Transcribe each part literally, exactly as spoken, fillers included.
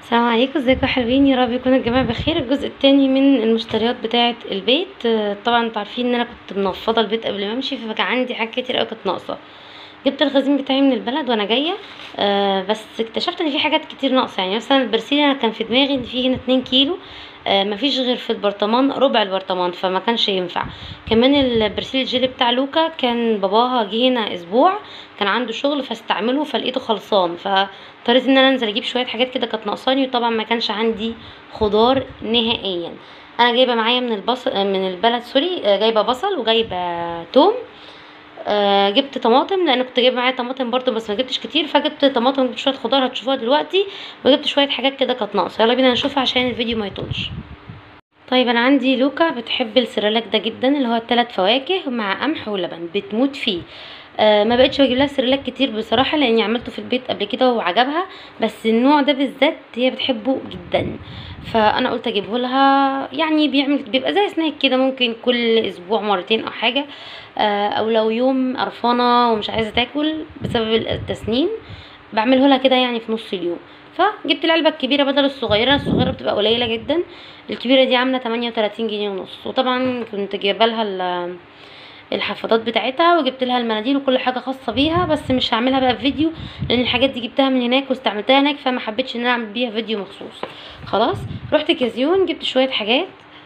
السلام عليكم، ازيكم يا حلوين؟ يا رب يكون الجميع بخير. الجزء التاني من المشتريات بتاعه البيت. آه، طبعا انتوا عارفين ان انا كنت منفضه البيت قبل ما امشي، فكان عندي حاجات كتير قوي كانت ناقصه. جبت الخزين بتاعي من البلد وانا جايه. آه بس اكتشفت ان في حاجات كتير ناقصه، يعني مثلا البرسيل انا كان في دماغي ان في هنا اتنين كيلو. آه مفيش غير في البرطمان ربع البرطمان، فما كانش ينفع. كمان البرسيل الجيلي بتاع لوكا كان باباها جه هنا اسبوع، كان عنده شغل فاستعمله فلقيته خلصان، فاضطريت ان انا انزل اجيب شويه حاجات كده كانت ناقصاني، وطبعا ما كانش عندي خضار نهائيا. انا جايبه معايا من البصل من البلد، سوري، آه، جايبه بصل وجايبه توم. آه جبت طماطم لان كنت جايبه معايا طماطم برضو، بس ما جبتش كتير، فجبت طماطم وجبت شويه خضار هتشوفوها دلوقتي، وجبت شويه حاجات كده كانت ناقصه. يلا بينا نشوفها عشان الفيديو ما يطولش. طيب انا عندي لوكا بتحب السيريلاك ده جدا، اللي هو الثلاث فواكه مع قمح ولبن، بتموت فيه. آه ما بقتش بجيب لها سيريلاك كتير بصراحه، لاني عملته في البيت قبل كده وعجبها، بس النوع ده بالذات هي بتحبه جدا، فانا قلت اجيبه لها. يعني بيعمل بيبقى زي سناك كده، ممكن كل اسبوع مرتين او حاجه. آه او لو يوم قرفانه ومش عايزه تاكل بسبب التسنين، بعمله لها كده يعني في نص اليوم. فجبت العلبه الكبيره بدل الصغيره، الصغيره بتبقى قليله جدا. الكبيره دي عامله تمانية وتلاتين جنيه ونص، وطبعا كنت جايبه لها ال- الحفاضات بتاعتها، وجبت لها المناديل وكل حاجه خاصه بيها، بس مش هعملها بقى في فيديو لان الحاجات دي جبتها من هناك واستعملتها هناك، فما حبيتش ان انا اعمل بيها فيديو مخصوص. خلاص، رحت كازيون جبت شويه حاجات.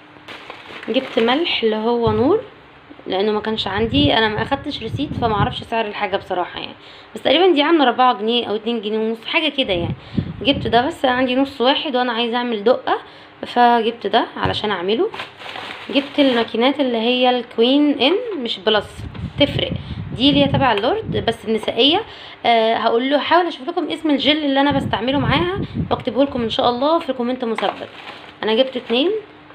جبت ملح اللي هو نور، لانه ما كانش عندي، انا ما اخدتش ريسيت فما اعرفش سعر الحاجه بصراحه يعني، بس تقريبا دي عامله اربعة جنيه او اتنين جنيه ونص حاجه كده يعني. جبت ده، بس عندي نص واحد وانا عايزه اعمل دقه، فجبت ده علشان اعمله. جبت الماكينات اللي هي الكوين ان مش بلس، تفرق، دي اللي هي تبع اللورد بس النسائيه. أه هقول له حاول اشوف لكم اسم الجل اللي انا بستعمله معاها واكتبه لكم ان شاء الله في كومنت مثبت. انا جبت اتنين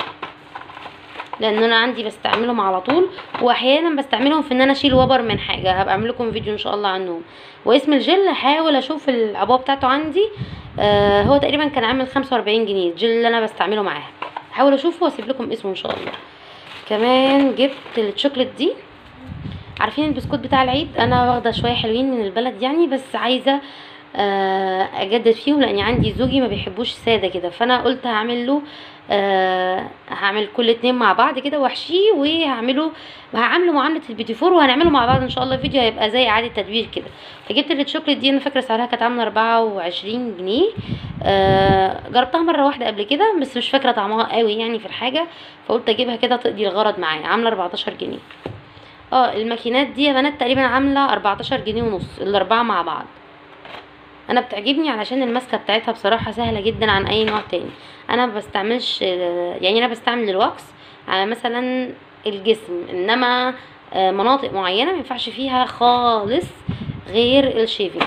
لان انا عندي بستعملهم على طول، واحيانا بستعملهم في ان انا اشيل وبر من حاجه، هبقى اعمل لكم فيديو ان شاء الله عنهم. واسم الجل هحاول اشوف العبوه بتاعته عندي. آه هو تقريبا كان عامل خمسة واربعين جنيه الجل اللي انا بستعمله معاها، هحاول اشوفه واسيب لكم اسمه ان شاء الله. كمان جبت الشوكليت دي. عارفين البسكوت بتاع العيد؟ انا واخده شويه حلوين من البلد يعني، بس عايزه آه، اجدد فيهم لاني عندي زوجي ما بيحبوش ساده كده، فانا قلت هعمل له آه هعمل كل اتنين مع بعض كده واحشيه، وهعمله وهعمله معامله البيتي فور، وهنعمله مع بعض ان شاء الله فيديو هيبقى زي اعاده تدوير كده. فجبت الشوكليت دي، انا فاكره سعرها كانت عامله اربعة وعشرين جنيه. آه جربتها مره واحده قبل كده بس مش فاكره طعمها قوي يعني في الحاجه، فقلت اجيبها كده تقضي الغرض معايا. عامله اربعتاشر جنيه. اه الماكينات دي يا بنات تقريبا عامله اربعتاشر جنيه ونص الاربعه مع بعض. انا بتعجبني علشان الماسكه بتاعتها بصراحه سهله جدا عن اي نوع تاني. انا ما بستعملش، يعني انا بستعمل الواكس على مثلا الجسم، انما آه، مناطق معينه ما ينفعش فيها خالص غير الشيفنج.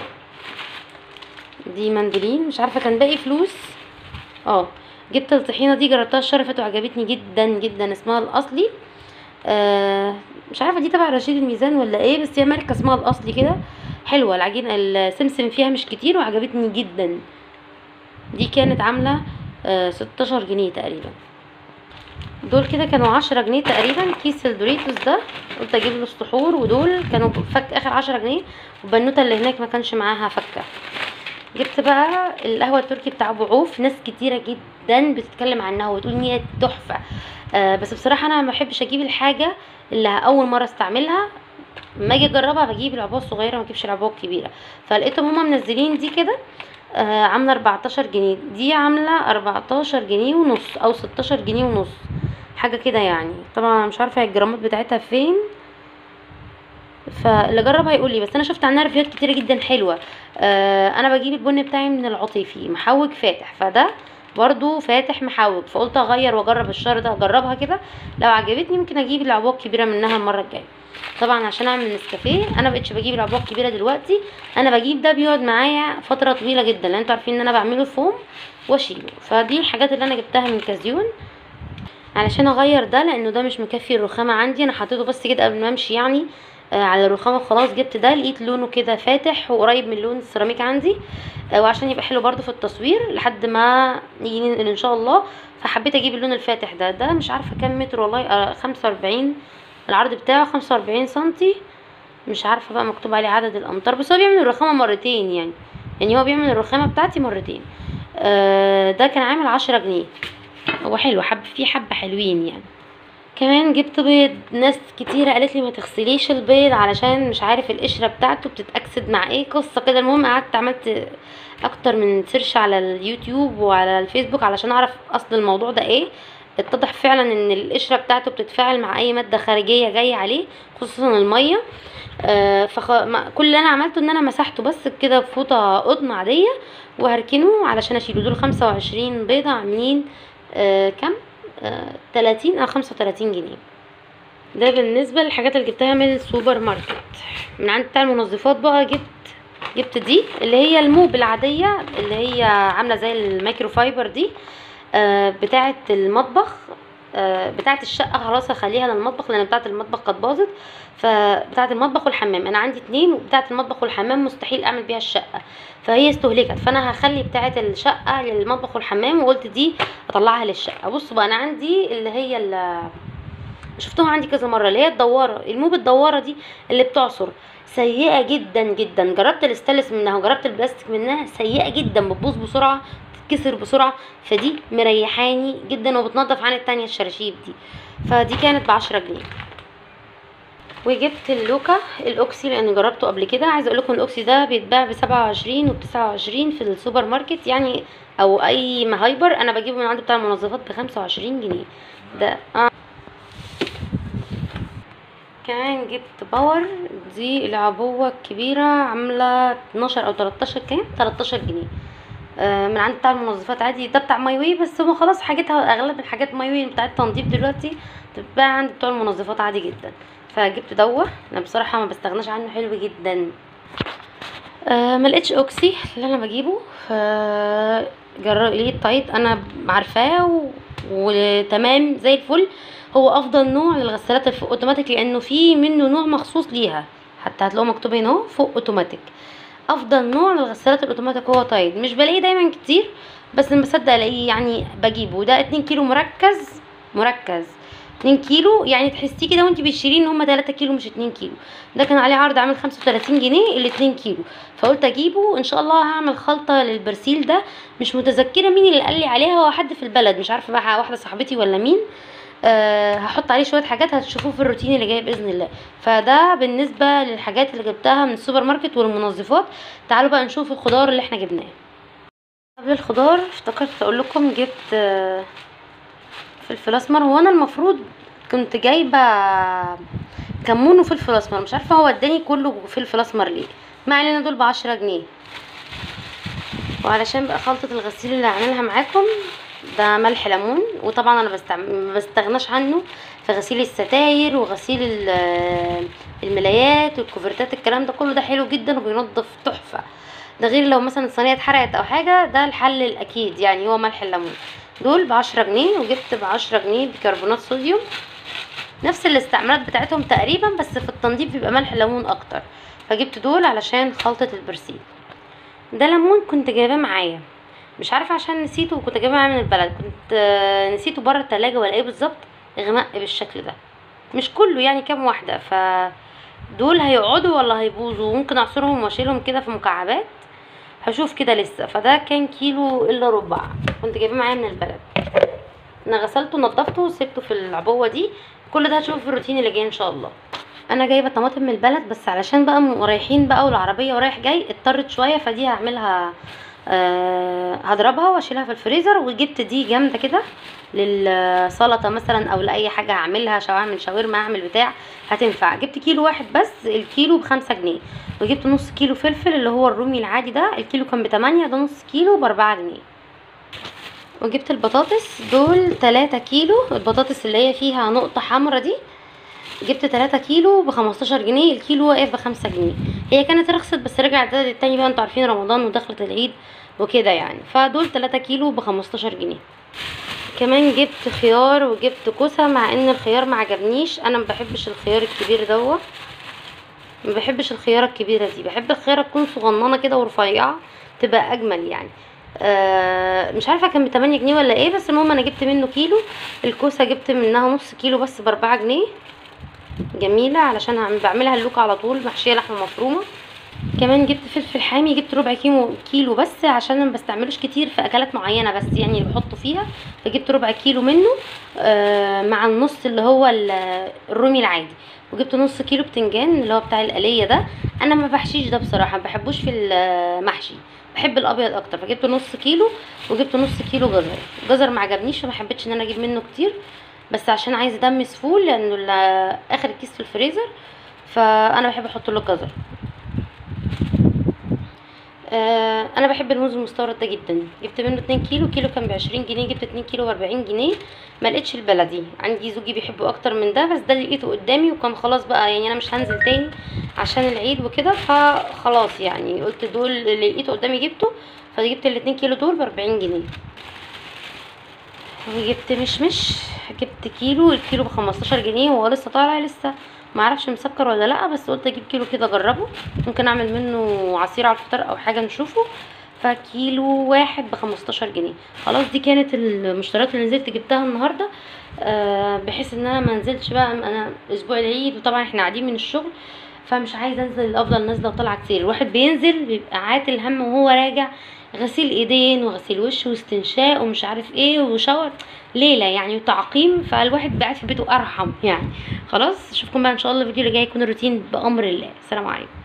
دي مندولين، مش عارفه كان باقي فلوس. اه جبت الطحينه دي، جربتها الشرفت وعجبتني جدا جدا، اسمها الاصلي. آه مش عارفه دي تبع رشيد الميزان ولا ايه، بس هي ماركه اسمها الاصلي كده. حلوه العجينه، السمسم فيها مش كتير وعجبتني جدا. دي كانت عامله آه ستاشر جنيه تقريبا. دول كده كانوا عشرة جنيه تقريبا. كيس الدوريتوس ده قلت اجيب له السحور، ودول كانوا فك اخر عشرة جنيه، والبنوته اللي هناك ما كانش معاها فكه. جبت بقى القهوه التركي بتاع ابو عوف، ناس كتيره جدا بتتكلم عنها وتقول ان هي تحفه. آه بس بصراحه انا ما بحبش اجيب الحاجه اللي اول مره استعملها، اما اجي اجربها بجيب العبوه الصغيره ما اجيبش العبوه الكبيره. فلقيتهم هما منزلين دي كده آه عامله اربعتاشر جنيه، دي عامله اربعتاشر جنيه ونص او ستاشر جنيه ونص حاجه كده يعني. طبعا أنا مش عارفه الجرامات بتاعتها فين، فاللي جرب هيقول لي، بس انا شفت عنها ريفيوهات كتيره جدا حلوه. آه انا بجيب البن بتاعي من العطيفي محوج فاتح، فده برضو فاتح محوج، فقلت اغير واجرب الشهر ده اجربها كده، لو عجبتني ممكن اجيب العبوه الكبيره منها المره الجايه. طبعا عشان اعمل نسكافيه انا مبقتش بجيب العبوه الكبيره دلوقتي، انا بجيب ده بيقعد معايا فتره طويله جدا، لان انتوا عارفين ان انا بعمله فوم واشيله. فدي الحاجات اللي انا جبتها من كازيون علشان اغير ده، لانه ده مش مكفي الرخامه عندي، انا حطيته بس كده قبل ما امشي يعني آه على الرخامه خلاص. جبت ده لقيت لونه كده فاتح وقريب من لون السيراميك عندي، آه وعشان يبقى حلو برضو في التصوير لحد ما يجي ننقل ان شاء الله، فحبيت اجيب اللون الفاتح ده. ده مش عارفه كام متر والله، آه خمسة واربعين العرض بتاعه، خمسة واربعين سنتي، مش عارفه بقى مكتوب عليه عدد الامتار، بس هو بيعمل الرخامه مرتين يعني، يعني هو بيعمل الرخامه بتاعتي مرتين. آه ده كان عامل عشرة جنيه. هو حلو، حب فيه حبة حلوين يعني. كمان جبت بيض. ناس كتيرة قالت لي ما تغسليش البيض علشان مش عارف القشرة بتاعته بتتأكسد مع ايه قصة كده. المهم قعدت عملت اكتر من سيرش على اليوتيوب وعلى الفيسبوك علشان اعرف اصل الموضوع ده ايه. اتضح فعلا ان القشرة بتاعته بتتفاعل مع اي مادة خارجية جاية عليه، خصوصا المية. آه فخ... ما- كل اللي انا عملته ان انا مسحته بس كده بفوطة قطن عادية، وهركنه علشان اشيله. دول خمسة وعشرين بيضة عاملين آه كام، آه تلاتين او خمسة وتلاتين جنيه. ده بالنسبة للحاجات اللي جبتها من السوبر ماركت. من عند بتاع المنظفات بقى جبت جبت دي اللي هي الموب العادية، اللي هي عاملة زي الميكرو فايبر دي، آه بتاعة المطبخ. آه بتاعة الشقة خلاص هخليها للمطبخ لان بتاعة المطبخ قد باظت. فبتاعة المطبخ والحمام انا عندي اتنين، وبتاعة المطبخ والحمام مستحيل اعمل بيها الشقة فهي استهلكت، فانا هخلي بتاعة الشقة للمطبخ والحمام، وقلت دي اطلعها للشقة. بصوا بقى انا عندي اللي هي ال- شفتوها عندي كذا مره، اللي هي الدواره، الموب الدواره دي اللي بتعصر، سيئه جدا جدا. جربت الاستانلس منها وجربت البلاستيك منها، سيئه جدا، بتبوظ بسرعه، تتكسر بسرعه. فدي مريحاني جدا وبتنضف عن التانية الشراشيب دي. فدي كانت بعشرة جنيه. وجبت اللوكا الاوكسي لان جربته قبل كده. عايزه اقول لكم الاوكسي ده بيتباع بسبعة وعشرين وبتسعة وعشرين في السوبر ماركت يعني، او اي مهايبر. انا بجيبه من عند بتاع المنظفات بخمسة وعشرين جنيه ده. آه. كمان جبت باور، دي العبوة الكبيرة عاملة اتناشر او تلاتاشر، كام تلاتاشر جنيه. آه من عند بتاع المنظفات عادي. ده بتاع مايوي بس هو خلاص حاجتها اغلب الحاجات مايوي بتاع التنظيف دلوقتي بتتباع عند بتوع المنظفات عادي جدا. فجبت دوه، انا بصراحة ما بستغناش عنه، حلو جدا. آه ما لقيتش اوكسي اللي انا بجيبه، ف جرب ليه التايد انا عارفاه و... وتمام زي الفل. هو افضل نوع للغسالات الفوق اوتوماتيك لانه في منه نوع مخصوص ليها، حتى هتلاقوه مكتوب هنا اهو فوق اوتوماتيك. افضل نوع للغسالات الاوتوماتيك هو تايد. مش بلاقيه دايما كتير بس لما بصدق الاقيه يعني بجيبه. ده اتنين كيلو مركز، مركز اتنين كيلو، يعني تحسيه كده وانتي بتشيليه ان هما تلاتة كيلو مش اتنين كيلو. ده كان عليه عرض عامل خمسة وتلاتين جنيه ال اتنين كيلو، فقلت اجيبه. ان شاء الله هعمل خلطة للبرسيل ده، مش متذكرة مين اللي قال لي عليها، هو حد في البلد مش عارفة بقى، واحدة صاحبتي ولا مين. أه هحط عليه شويه حاجات هتشوفوه في الروتين اللي جاي باذن الله. فده بالنسبه للحاجات اللي جبتها من السوبر ماركت والمنظفات. تعالوا بقى نشوف الخضار اللي احنا جبناه. قبل الخضار افتكرت اقول لكم جبت آه، فلفل اسمر. هو انا المفروض كنت جايبه كمون وفلفل اسمر، مش عارفه هو اداني كله فلفل اسمر ليه. ما علينا، دول بعشرة جنيه. وعلشان بقى خلطه الغسيل اللي هعملها معاكم، ده ملح ليمون. وطبعا انا بستعمل ما بستغناش عنه في غسيل الستاير وغسيل ال- الملايات والكوفرتات، الكلام ده كله ده حلو جدا وبينضف تحفه. ده غير لو مثلا الصينيه اتحرقت او حاجه، ده الحل الاكيد يعني هو ملح الليمون. دول بعشرة جنيه. وجبت بعشرة جنيه بيكربونات صوديوم، نفس الاستعمالات بتاعتهم تقريبا بس في التنظيف بيبقى ملح الليمون اكتر. فجبت دول علشان خلطه البرسيل. ده ليمون كنت جايباه معايا، مش عارفه عشان نسيته وكنت جايباه معايا من البلد، كنت آه، نسيته بره التلاجة ولا ايه بالظبط. غمق بالشكل ده، مش كله يعني كام واحده. ف دول هيقعدوا ولا هيبوظوا؟ ممكن اعصرهم واشيلهم كده في مكعبات، هشوف كده لسه. فده كان كيلو الا ربع، كنت جايباه معايا من البلد. انا غسلته ونضفته وسبته في العبوه دي. كل ده هشوفه في الروتين اللي جاي ان شاء الله. انا جايبه طماطم من البلد بس علشان بقى م- رايحين بقى والعربيه ورايح جاي اضطرت شويه، فدي هعملها أه هضربها واشيلها في الفريزر. وجبت دي جامده كده للسلطه مثلا او لاي حاجه هعملها، شو اعمل شاورما اعمل بتاع هتنفع. جبت كيلو واحد بس، الكيلو بخمسة جنيه. وجبت نص كيلو فلفل اللي هو الرومي العادي ده، الكيلو كان بتمانية، ده نص كيلو باربعة جنيه. وجبت البطاطس، دول تلاتة كيلو. البطاطس اللي هي فيها نقطة حمرا دي، جبت تلاتة كيلو بخمستاشر جنيه، الكيلو واقف بخمسة جنيه. هي كانت رخصت بس رجعت زادت تاني بقى، انتوا عارفين رمضان ودخلت العيد وكده يعني. فدول تلاتة كيلو بخمستاشر جنيه. كمان جبت خيار وجبت كوسة، مع ان الخيار ما عجبنيش، انا ما بحبش الخيار الكبير دوت، ما بحبش الخيارة الكبيرة دي، بحب الخيارة تكون صغننة كده ورفيعة تبقى اجمل يعني. آه مش عارفه كان بتمانية جنيه ولا ايه، بس المهم انا جبت منه كيلو. الكوسه جبت منها نص كيلو بس باربعة جنيه، جميله علشان هعمل- بعملها اللوكه على طول محشيه لحمه مفرومه. كمان جبت فلفل حامي، جبت ربع كيلو كيلو بس عشان انا ما بستعملوش كتير في اكلات معينه بس يعني اللي بحطه فيها، فجبت ربع كيلو منه آه مع النص اللي هو ال- الرومي العادي. وجبت نص كيلو بتنجان اللي هو بتاع القليه ده. انا ما بحشيش ده بصراحه، ما بحبوش في المحشي، بحب الابيض اكتر، فجبت نص كيلو. وجبت نص كيلو جزر. الجزر ما عجبنيش فما حبيتش ان انا اجيب منه كتير، بس عشان عايزه دمس فول لانه ال- اخر كيس في الفريزر، فانا بحب احط له الجزر. آه انا بحب الموز المستورد ده جدا. جبت منه اتنين كيلو، كيلو كان بعشرين جنيه، جبت اتنين كيلو باربعين جنيه. ما لقيتش البلدي، عندي زوجي بيحبه اكتر من ده، بس ده اللي لقيته قدامي وكان خلاص بقى يعني انا مش هنزل تاني عشان العيد وكده، فخلاص يعني قلت دول اللي لقيته قدامي جبته. فجبت الاتنين كيلو دول باربعين جنيه. وجبت مشمش، جبت كيلو، الكيلو بخمستاشر جنيه، وهو لسه طالع لسه، معرفش مسكر ولا لا، بس قلت اجيب كيلو كده اجربه، ممكن اعمل منه عصير على الفطار او حاجه نشوفه. فكيلو واحد بخمستاشر جنيه. خلاص دي كانت المشتريات اللي نزلت جبتها النهارده، آه بحيث ان انا ما انزلش بقى انا اسبوع العيد، وطبعا احنا قاعدين من الشغل، فمش عايزه انزل، افضل نازله وطالعه كتير. الواحد بينزل بيبقى عاتل هم وهو راجع، غسيل ايدين وغسيل وش واستنشاق ومش عارف ايه وشاور، ليله يعني وتعقيم، فالواحد قاعد في بيته ارحم يعني. خلاص اشوفكم بقى ان شاء الله الفيديو اللي جاي يكون الروتين بامر الله. السلام عليكم.